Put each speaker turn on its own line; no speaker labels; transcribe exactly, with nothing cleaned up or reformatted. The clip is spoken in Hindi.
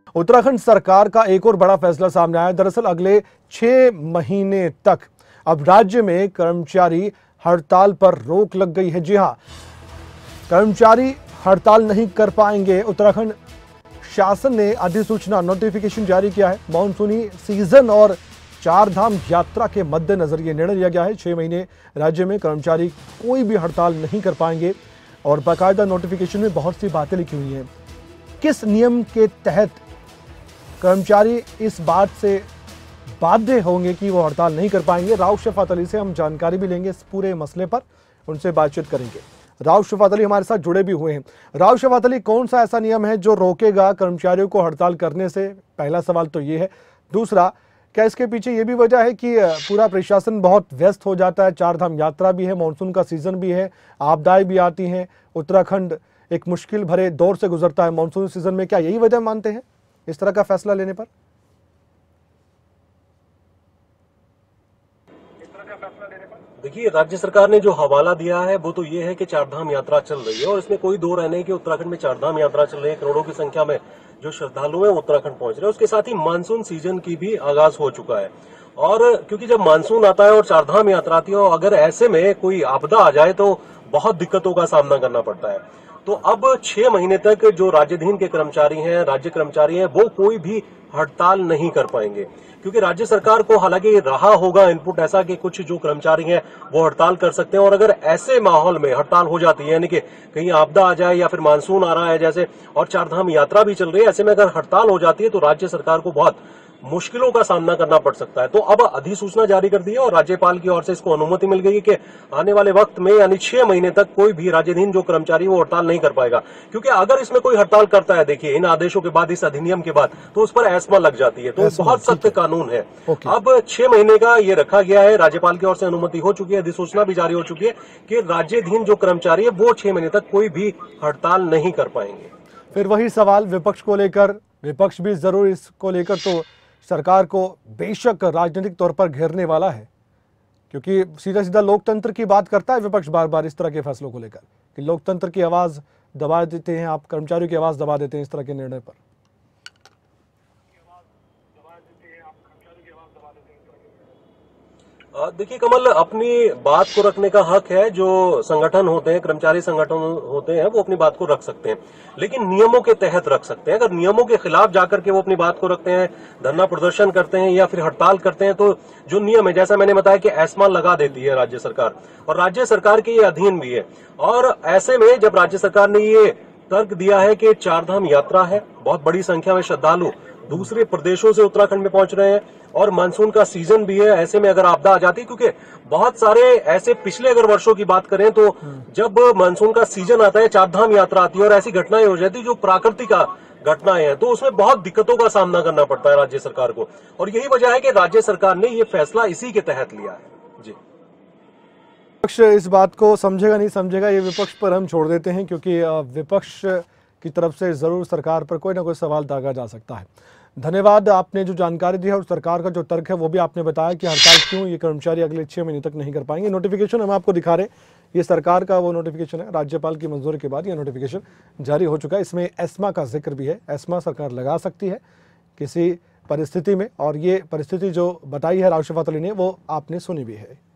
उत्तराखंड सरकार का एक और बड़ा फैसला सामने आया। दरअसल अगले छह महीने तक अब राज्य में कर्मचारी हड़ताल पर रोक लग गई है। जी हां, कर्मचारी हड़ताल नहीं कर पाएंगे। उत्तराखंड शासन ने अधिसूचना नोटिफिकेशन जारी किया है। मॉनसूनी सीजन और चार धाम यात्रा के मद्देनजर यह निर्णय लिया गया है। छह महीने राज्य में कर्मचारी कोई भी हड़ताल नहीं कर पाएंगे और बाकायदा नोटिफिकेशन में बहुत सी बातें लिखी हुई हैं। किस नियम के तहत कर्मचारी इस बात से बाध्य होंगे कि वो हड़ताल नहीं कर पाएंगे, राव शफात अली से हम जानकारी भी लेंगे इस पूरे मसले पर, उनसे बातचीत करेंगे। राव शफात अली हमारे साथ जुड़े भी हुए हैं। राव शफात अली, कौन सा ऐसा नियम है जो रोकेगा कर्मचारियों को हड़ताल करने से? पहला सवाल तो ये है। दूसरा, क्या इसके पीछे ये भी वजह है कि पूरा प्रशासन बहुत व्यस्त हो जाता है? चार धाम यात्रा भी है, मानसून का सीजन भी है, आपदाएं भी आती हैं, उत्तराखंड एक मुश्किल भरे दौर से गुजरता है मानसून सीजन में। क्या यही वजह मानते हैं इस तरह का फैसला लेने पर?
देखिए, राज्य सरकार ने जो हवाला दिया है वो तो ये है कि चारधाम यात्रा चल रही है और इसमें कोई दो रहने कि उत्तराखंड में चारधाम यात्रा चल रही है। करोड़ों की संख्या में जो श्रद्धालु हैं उत्तराखंड पहुंच रहे हैं। उसके साथ ही मानसून सीजन की भी आगाज हो चुका है और क्योंकि जब मानसून आता है और चारधाम यात्रा आती है और अगर ऐसे में कोई आपदा आ जाए तो बहुत दिक्कतों का सामना करना पड़ता है। तो अब छह महीने तक जो राज्याधीन के कर्मचारी हैं, राज्य कर्मचारी हैं, वो कोई भी हड़ताल नहीं कर पाएंगे क्योंकि राज्य सरकार को हालांकि रहा होगा इनपुट ऐसा कि कुछ जो कर्मचारी हैं वो हड़ताल कर सकते हैं और अगर ऐसे माहौल में हड़ताल हो जाती है, यानी कि कहीं आपदा आ जाए या फिर मानसून आ रहा है जैसे और चारधाम यात्रा भी चल रही है, ऐसे में अगर हड़ताल हो जाती है तो राज्य सरकार को बहुत मुश्किलों का सामना करना पड़ सकता है। तो अब अधिसूचना जारी कर दी है और राज्यपाल की ओर से इसको अनुमति मिल गई कि आने वाले वक्त में यानी छह महीने तक कोई भी राज्याधीन जो कर्मचारी वो हड़ताल नहीं कर पाएगा क्योंकि अगर इसमें कोई हड़ताल करता है, देखिए इन आदेशों के बाद, इस अधिनियम के बाद, तो उस पर एस्मा लग जाती है। तो बहुत सख्त कानून है। अब छह महीने का ये रखा गया है, राज्यपाल की ओर से अनुमति हो चुकी है, अधिसूचना भी जारी हो चुकी है कि राज्याधीन जो कर्मचारी है वो छह महीने तक कोई भी हड़ताल नहीं कर पाएंगे।
फिर वही सवाल विपक्ष को लेकर, विपक्ष भी जरूर इसको लेकर तो सरकार को बेशक राजनीतिक तौर पर घेरने वाला है क्योंकि सीधा सीधा लोकतंत्र की बात करता है विपक्ष बार बार इस तरह के फैसलों को लेकर कि लोकतंत्र की आवाज दबा देते हैं आप, कर्मचारियों की आवाज दबा देते हैं इस तरह के निर्णय पर।
देखिए कमल, अपनी बात को रखने का हक है। जो संगठन होते हैं, कर्मचारी संगठन होते हैं, वो अपनी बात को रख सकते हैं लेकिन नियमों के तहत रख सकते हैं। अगर नियमों के खिलाफ जाकर के वो अपनी बात को रखते हैं, धरना प्रदर्शन करते हैं या फिर हड़ताल करते हैं तो जो नियम है, जैसा मैंने बताया कि एस्मा लगा देती है राज्य सरकार और राज्य सरकार के ये अधीन भी है। और ऐसे में जब राज्य सरकार ने ये तर्क दिया है कि चारधाम यात्रा है, बहुत बड़ी संख्या में श्रद्धालु दूसरे प्रदेशों से उत्तराखंड में पहुंच रहे हैं और मानसून का सीजन भी है, ऐसे में अगर आपदा आ जाती है, क्योंकि बहुत सारे ऐसे पिछले अगर वर्षों की बात करें तो जब मानसून का सीजन आता है, चारधाम यात्रा आती है और ऐसी घटनाएं हो जाती है जो प्राकृतिक घटनाएं हैं, तो उसमें बहुत दिक्कतों का सामना करना पड़ता है राज्य सरकार को। और यही वजह है कि राज्य सरकार ने ये फैसला इसी के तहत लिया है। जी,
विपक्ष इस बात को समझेगा नहीं समझेगा, ये विपक्ष पर हम छोड़ देते हैं क्योंकि विपक्ष की तरफ से जरूर सरकार पर कोई ना कोई सवाल दागा जा सकता है। धन्यवाद, आपने जो जानकारी दी है और सरकार का जो तर्क है वो भी आपने बताया कि हड़ताल क्यों ये कर्मचारी अगले छह महीने तक नहीं कर पाएंगे। नोटिफिकेशन हम आपको दिखा रहे हैं, ये सरकार का वो नोटिफिकेशन है, राज्यपाल की मंजूरी के बाद ये नोटिफिकेशन जारी हो चुका है। इसमें एस्मा का जिक्र भी है, एस्मा सरकार लगा सकती है किसी परिस्थिति में और ये परिस्थिति जो बताई है राव शफात अली ने वो आपने सुनी भी है।